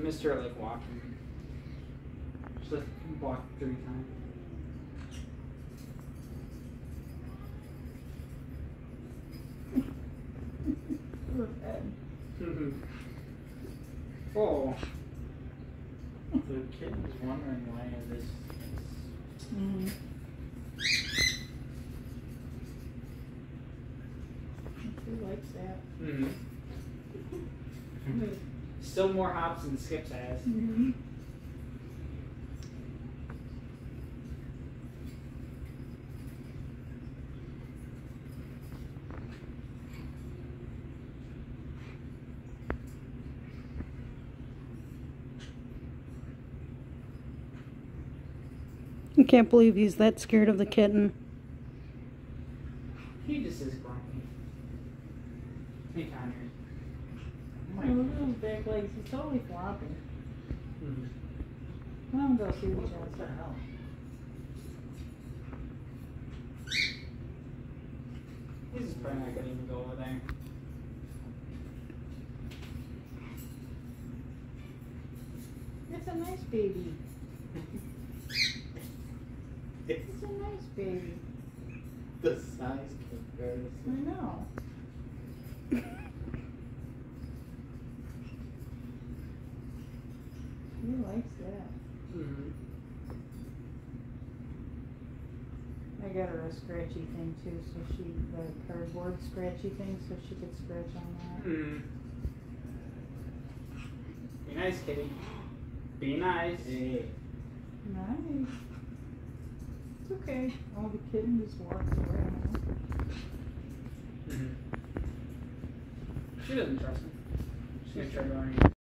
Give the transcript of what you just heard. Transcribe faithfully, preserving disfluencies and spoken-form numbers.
missed her like walking. She like walked three times. Oh. The kitten was wondering why this. Mm-hmm. She likes that. Mm-hmm. Still more hops than Skip's has. Mm-hmm. I can't believe he's that scared of the kitten. He just is grumpy. Hey, Connor. Oh, look at those back legs. He's totally flopping. Mm-hmm. Come on, go see what What the hell? He's just probably not gonna even go over there. It's a nice baby. It's a nice baby. The size comparison. I know. He likes that. Mm-hmm. I got her a scratchy thing too, so she, the cardboard scratchy thing, so she could scratch on that. Mm-hmm. Be nice, kitty. Be nice. Hey. Nice. It's okay. Oh, the kitten just walks around. Mm-hmm. She doesn't trust him. She's gonna try going.